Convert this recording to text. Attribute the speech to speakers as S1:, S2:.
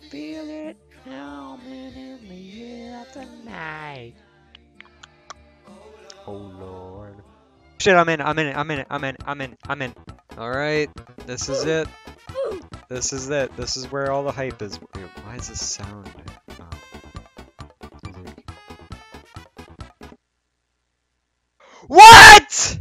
S1: feel it coming in the air tonight. Oh Lord. Shit, I'm in. Alright, this is it. This is it. This is where all the hype is. Wait, why is this sound? Music. What?!